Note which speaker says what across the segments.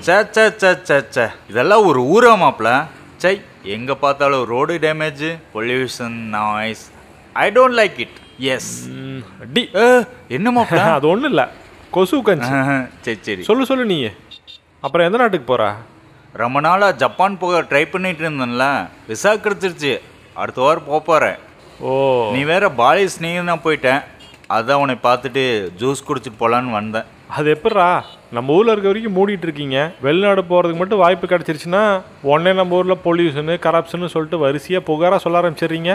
Speaker 1: சே சே சே சே சே இதெல்லாம் ஒரு ஊரா மாப்ள? சை, எங்கே பார்த்தாலும் road damage, pollution, noise. I don't like it. எஸ்
Speaker 2: டி
Speaker 1: என்ன மாப்ள?
Speaker 2: அது ஒன்றும் இல்லை, கொசு கஞ்சி.
Speaker 1: சரி சரி
Speaker 2: சொல்லு நீ. அப்புறம் எந்த நாட்டுக்கு போகிற?
Speaker 1: ரொம்ப நாளாக ஜப்பான் போக ட்ரை பண்ணிட்டு இருந்தேன்ல, விசா கிடச்சிருச்சு. அடுத்த வாரம் போகிறேன்.
Speaker 2: ஓ,
Speaker 1: நீ வேற பாலி ஸ்னேகனா போயிட்டேன். அதான் உன்னை பார்த்துட்டு ஜூஸ் குடிச்சிட்டு போகலான்னு வந்தேன்.
Speaker 2: அது எப்பட்றா? நம்ம ஊரில் இருக்க வரைக்கும் மூடிட்டு இருக்கீங்க. வெளிநாடு போகிறதுக்கு மட்டும் வாய்ப்பு கிடச்சிருச்சுன்னா உடனே நம்ம ஊரில் பொல்யூஷனு கரப்ஷன்னு சொல்லிட்டு வரிசையாக புகாராக சொல்ல ஆரம்பிச்சிடுறீங்க.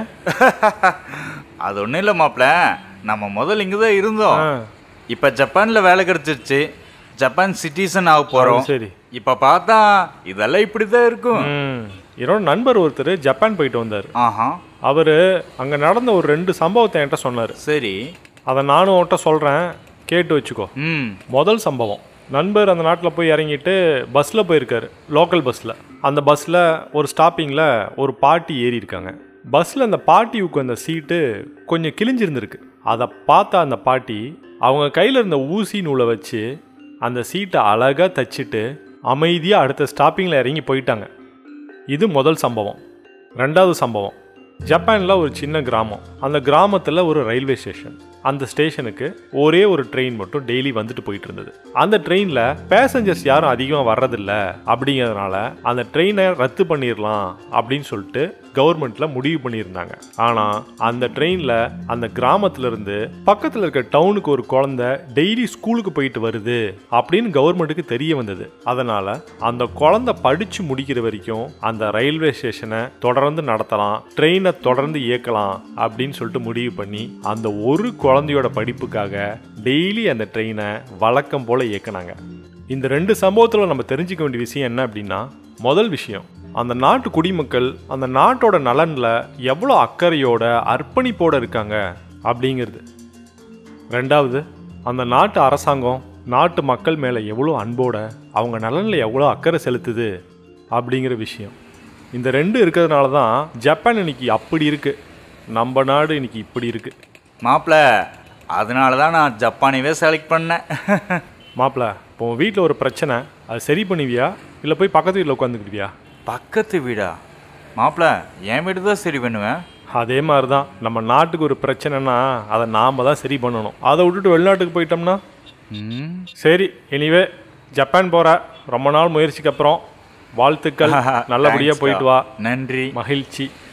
Speaker 1: அது ஒன்றும் இல்லை மாப்ள, நம்ம முதல்ல இங்கே தான் இருந்தோம். இப்போ ஜப்பானில் வேலை கிடச்சிருச்சு. ஜப்பான் சிட்டிசன் ஆக போகிறோம்.
Speaker 2: சரி,
Speaker 1: இப்போ பார்த்தா இதெல்லாம் இப்படி தான் இருக்கும்.
Speaker 2: என்னோட நண்பர் ஒருத்தர் ஜப்பான் போயிட்டு வந்தார்.
Speaker 1: ஆஹா.
Speaker 2: அவர் அங்கே நடந்த ஒரு 2 சம்பவத்தை என்கிட்ட சொன்னார்.
Speaker 1: சரி,
Speaker 2: அதை நானும் அவன்கிட்ட சொல்கிறேன், கேட்டு வச்சுக்கோ. முதல் சம்பவம், நண்பர் அந்த நாட்டில் போய் இறங்கிட்டு பஸ்ஸில் போயிருக்காரு, லோக்கல் பஸ்ஸில். அந்த பஸ்ஸில் ஒரு ஸ்டாப்பிங்கில் ஒரு பாட்டி ஏறி இருக்காங்க. பஸ்ஸில் அந்த பாட்டி உட்காந்த சீட்டு கொஞ்சம் கிழிஞ்சிருந்துருக்கு. அதை பார்த்த அந்த பாட்டி அவங்க கையில் இருந்த ஊசி நூலை வச்சு அந்த சீட்டை அழகாக தச்சுட்டு அமைதியாக அடுத்த ஸ்டாப்பிங்கில் இறங்கி போயிட்டாங்க. இது முதல் சம்பவம். ரெண்டாவது சம்பவம், ஜப்பானில் ஒரு சின்ன கிராமம். அந்த கிராமத்தில் ஒரு ரயில்வே ஸ்டேஷன். அந்த ஸ்டேஷனுக்கு ஒரே ஒரு ட்ரெயின் மட்டும் டெய்லி வந்துட்டு போயிட்டு இருந்தது. அந்த ட்ரெயினில் பேசஞ்சர்ஸ் யாரும் அதிகமாக வர்றதில்ல. அப்படிங்கிறதுனால அந்த ட்ரெயினை ரத்து பண்ணிடலாம் அப்படின்னு சொல்லிட்டு கவர்மெண்ட்டில் முடிவு பண்ணியிருந்தாங்க. ஆனால் அந்த ட்ரெயினில் அந்த கிராமத்திலிருந்து பக்கத்தில் இருக்க டவுனுக்கு ஒரு குழந்தை டெய்லி ஸ்கூலுக்கு போயிட்டு வருது அப்படின்னு கவர்மெண்ட்டுக்கு தெரிய வந்தது. அதனால் அந்த குழந்தை படித்து முடிக்கிற வரைக்கும் அந்த ரயில்வே ஸ்டேஷனை தொடர்ந்து நடத்தலாம், ட்ரெயினை தொடர்ந்து இயக்கலாம் அப்படின்னு சொல்லிட்டு முடிவு பண்ணி அந்த ஒரு குழந்தையோட படிப்புக்காக டெய்லி அந்த ட்ரெயினை வழக்கம் போல இயக்குனாங்க. இந்த 2 சம்பவத்தில் நம்ம தெரிஞ்சுக்க வேண்டிய விஷயம் என்ன அப்படின்னா, முதல் விஷயம், அந்த நாட்டு குடிமக்கள் அந்த நாட்டோட நலனில் எவ்வளோ அக்கறையோட அர்ப்பணிப்போடு இருக்காங்க அப்படிங்கிறது. ரெண்டாவது, அந்த நாட்டு அரசாங்கம் நாட்டு மக்கள் மேலே எவ்வளோ அன்போட அவங்க நலனில் எவ்வளோ அக்கறை செலுத்துது அப்படிங்கிற விஷயம். இந்த 2 இருக்கிறதுனால தான் ஜப்பான் இன்னைக்கு அப்படி இருக்குது, நம்ம நாடு இன்னைக்கு இப்படி இருக்குது.
Speaker 1: மாப்பிள, அதனால தான் நான் ஜப்பானியவே செலக்ட் பண்ணேன்.
Speaker 2: மாப்பிள, இப்போ வீட்டில் ஒரு பிரச்சனை, அது சரி பண்ணுவியா இல்லை போய் பக்கத்து வீட்டில் உட்காந்துக்கிட்டியா?
Speaker 1: பக்கத்து வீடா? மாப்பிள, என் வீடு தான் சரி பண்ணுவேன்.
Speaker 2: அதே மாதிரி தான் நம்ம நாட்டுக்கு ஒரு பிரச்சனைனா அதை நாம் தான் சரி பண்ணணும். அதை விட்டுட்டு வெளிநாட்டுக்கு போயிட்டோம்னா சரி. எனிவே, ஜப்பான் போகிற ரொம்ப நாள் முயற்சிக்கு அப்புறம் வாழ்த்துக்கள், நல்லபடியாக போயிட்டு வா.
Speaker 1: நன்றி,
Speaker 2: மகிழ்ச்சி.